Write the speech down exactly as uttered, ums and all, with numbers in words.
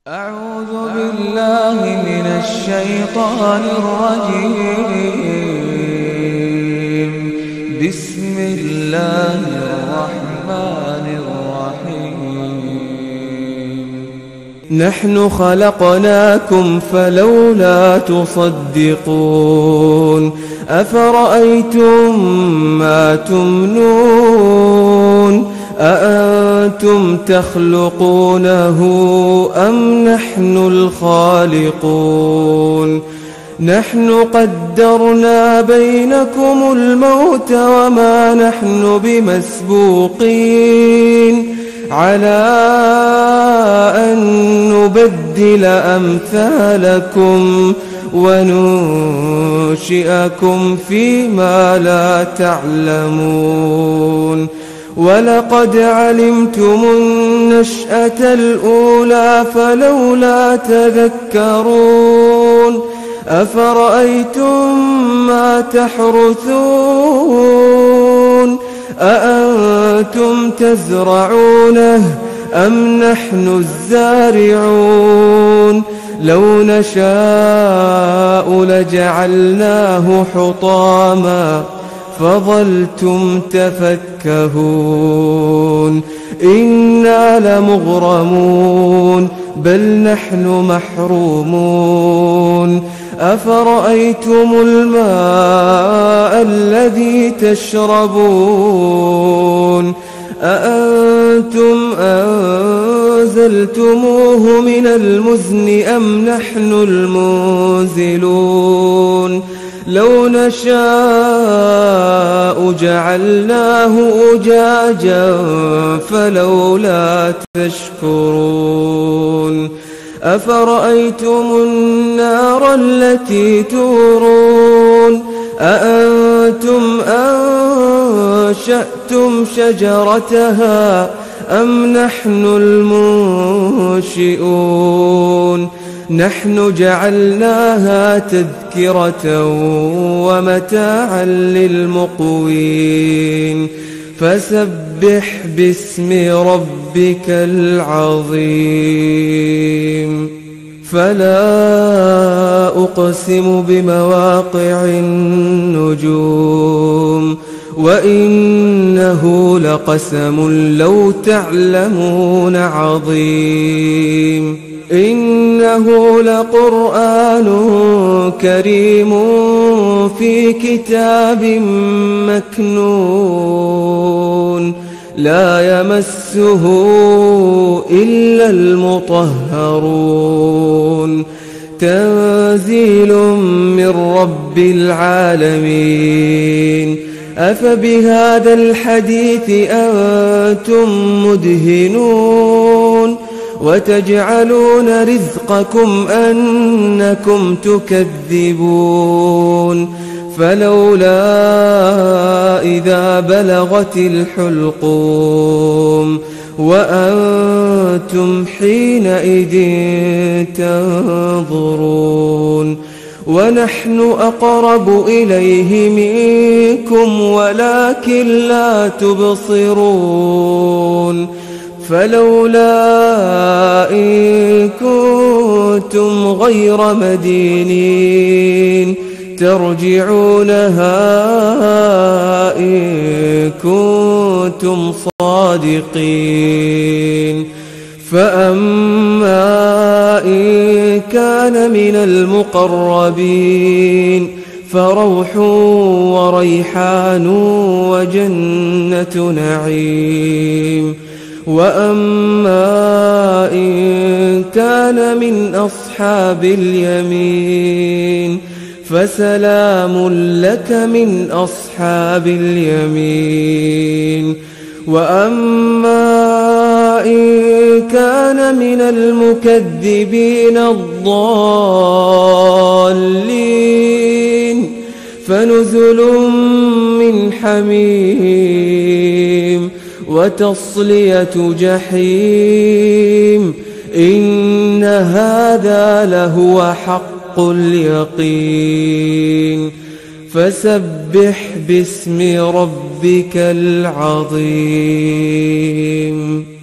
أعوذ بالله من الشيطان الرجيم. بسم الله الرحمن الرحيم. نحن خلقناكم فلولا تصدقون. أفرأيتم ما تمنون أأنتم تخلقونه أم نحن الخالقون؟ نحن قدرنا بينكم الموت وما نحن بمسبوقين على أن نبدل أمثالكم وننشئكم فيما لا تعلمون. ولقد علمتم النشأة الأولى فلولا تذكرون. أفرأيتم ما تحرثون أأنتم تزرعونه أم نحن الزارعون؟ لو نشاء لجعلناه حطاما فظلتم تفكهون. إنا لمغرمون بل نحن محرومون. أفرأيتم الماء الذي تشربون أأنتم أنزلتموه من المزن أم نحن المنزلون؟ لو نشاء جعلناه أجاجا فلولا تشكرون. أفرأيتم النار التي تورون أأنتم أنشأتم شجرتها أم نحن المنشئون؟ نحن جعلناها تذكرة ومتاعا للمقوين. فسبح باسم ربك العظيم. فلا أقسم بمواقع النجوم وإنه لقسم لو تعلمون عظيم. إنه لقرآن كريم في كتاب مكنون لا يمسه إلا المطهرون. تنزيل من رب العالمين. أفبهذا الحديث أنتم مدهنون وتجعلون رزقكم أنكم تكذبون. فلولا إذا بلغت الحلقوم وأنتم حينئذ تنظرون. ونحن أقرب إليه منكم ولكن لا تبصرون. فلولا إن كنتم غير مدينين ترجعونها إن كنتم صادقين. فأما إن كان من المقربين فروح وريحان وجنة نعيم. وأما إن كان من أصحاب اليمين فسلام لك من أصحاب اليمين. وأما إن كان من المكذبين الضالين فنزل من حميم وتصلية جحيم. إن هذا لهو حق اليقين. فسبح باسم ربك العظيم.